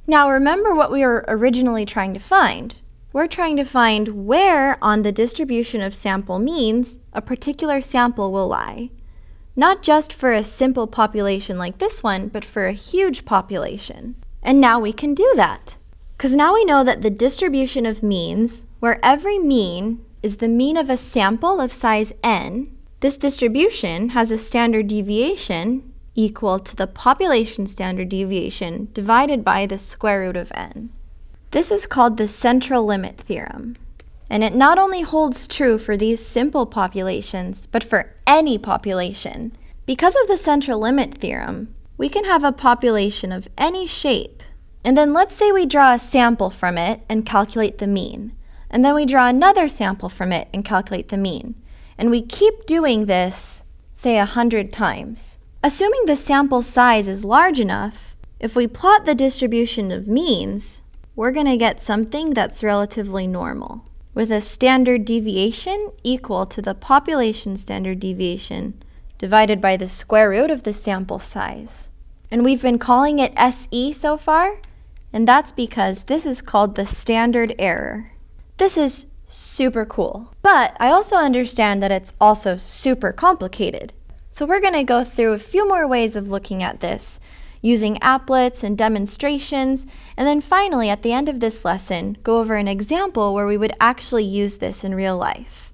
Now remember what we were originally trying to find. We're trying to find where on the distribution of sample means a particular sample will lie. Not just for a simple population like this one, but for a huge population. And now we can do that. Because now we know that the distribution of means, where every mean is the mean of a sample of size n, this distribution has a standard deviation equal to the population standard deviation divided by the square root of n. This is called the central limit theorem. And it not only holds true for these simple populations, but for any population. Because of the central limit theorem, we can have a population of any shape. And then let's say we draw a sample from it and calculate the mean. And then we draw another sample from it and calculate the mean. And we keep doing this, say 100 times. Assuming the sample size is large enough, if we plot the distribution of means, we're going to get something that's relatively normal, with a standard deviation equal to the population standard deviation divided by the square root of the sample size. And we've been calling it SE so far, and that's because this is called the standard error. This is super cool, but I also understand that it's also super complicated. So we're going to go through a few more ways of looking at this, using applets and demonstrations, and then finally at the end of this lesson, go over an example where we would actually use this in real life.